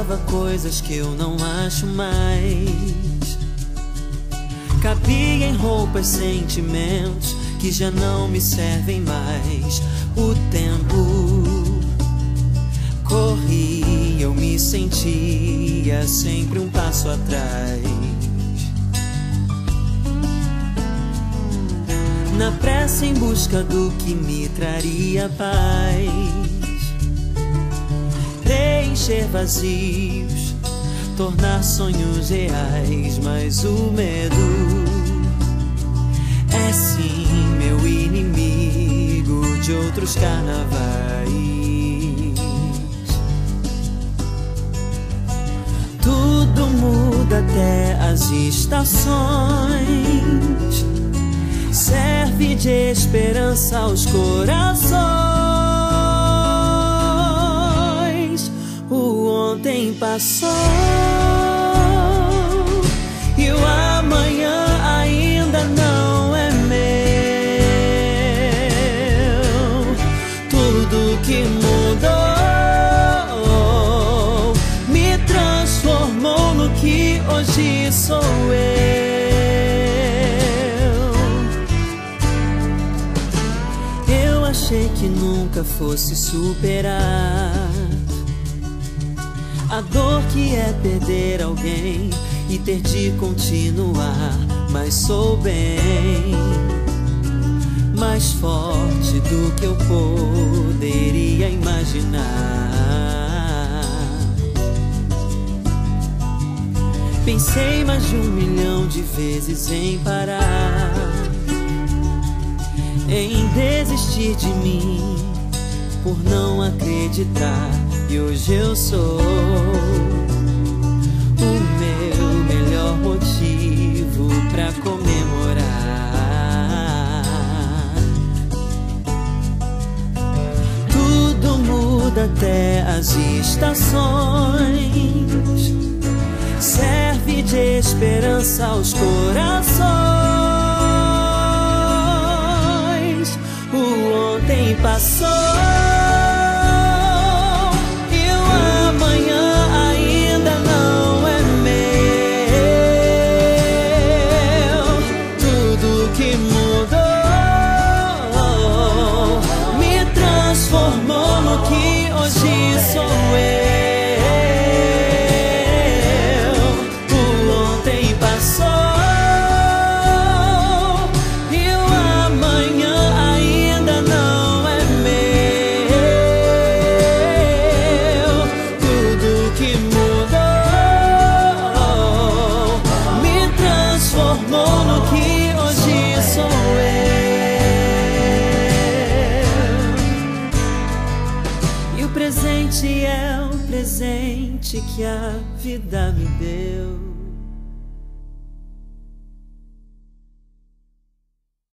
achava coisas que eu não acho mais. Cabia em roupas, sentimentos que já não me servem mais. O tempo corria, eu me sentia sempre um passo atrás. Na pressa em busca do que me traria paz, preencher vazios, tornar sonhos reais. Mas o medo é sim meu inimigo de outros carnavais. Tudo muda até as estações, serve de esperança aos corações. O ontem passou e o amanhã ainda não é meu. Tudo que mudou me transformou no que hoje sou eu. Achei que nunca fosse superar a dor que é perder alguém e ter de continuar. Mas sou bem mais forte do que eu poderia imaginar. Pensei mais de 1 milhão de vezes em parar, em desistir de mim por não acreditar. E hoje eu sou o meu melhor motivo pra comemorar. Tudo muda até as estações, serve de esperança aos corações. O ontem passou e o amanhã ainda não é meu. Tudo que mudou me transformou no que hoje sou eu. O ontem passou é o presente que a vida me deu.